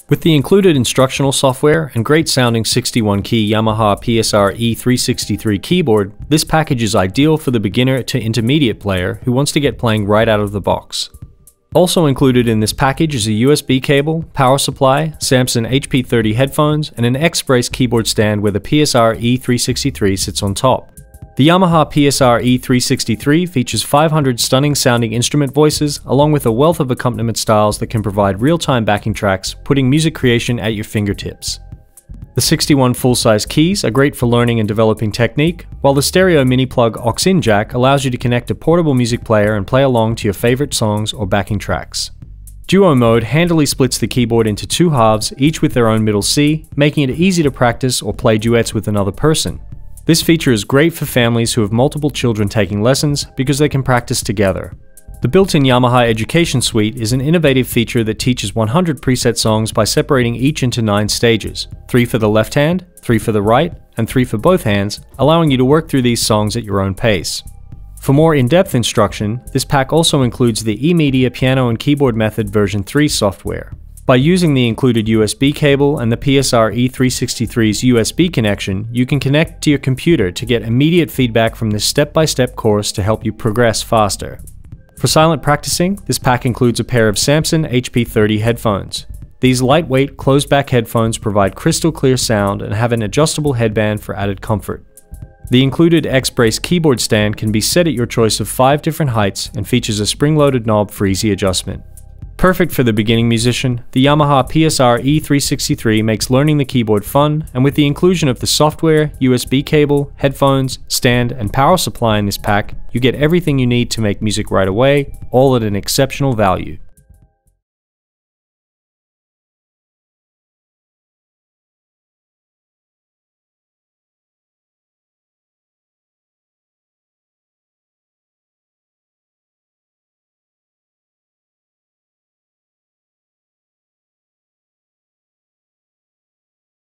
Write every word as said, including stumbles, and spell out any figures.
With the included instructional software and great sounding sixty-one key Yamaha P S R E three sixty-three keyboard, this package is ideal for the beginner to intermediate player who wants to get playing right out of the box. Also included in this package is a U S B cable, power supply, Samson H P thirty headphones, and an X-Brace keyboard stand where the P S R E three sixty-three sits on top. The Yamaha P S R E three sixty-three features five hundred stunning sounding instrument voices, along with a wealth of accompaniment styles that can provide real-time backing tracks, putting music creation at your fingertips. The sixty-one full-size keys are great for learning and developing technique, while the stereo mini-plug aux-in jack allows you to connect a portable music player and play along to your favorite songs or backing tracks. Duo mode handily splits the keyboard into two halves, each with their own middle C, making it easy to practice or play duets with another person. This feature is great for families who have multiple children taking lessons because they can practice together. The built-in Yamaha Education Suite is an innovative feature that teaches one hundred preset songs by separating each into nine stages, three for the left hand, three for the right, and three for both hands, allowing you to work through these songs at your own pace. For more in-depth instruction, this pack also includes the eMedia Piano and Keyboard Method version three software. By using the included U S B cable and the P S R E three sixty-three's U S B connection, you can connect to your computer to get immediate feedback from this step-by-step course to help you progress faster. For silent practicing, this pack includes a pair of Samson H P thirty headphones. These lightweight, closed-back headphones provide crystal clear sound and have an adjustable headband for added comfort. The included X-Brace keyboard stand can be set at your choice of five different heights and features a spring-loaded knob for easy adjustment. Perfect for the beginning musician, the Yamaha P S R E three sixty-three makes learning the keyboard fun, and with the inclusion of the software, U S B cable, headphones, stand, and power supply in this pack, you get everything you need to make music right away, all at an exceptional value.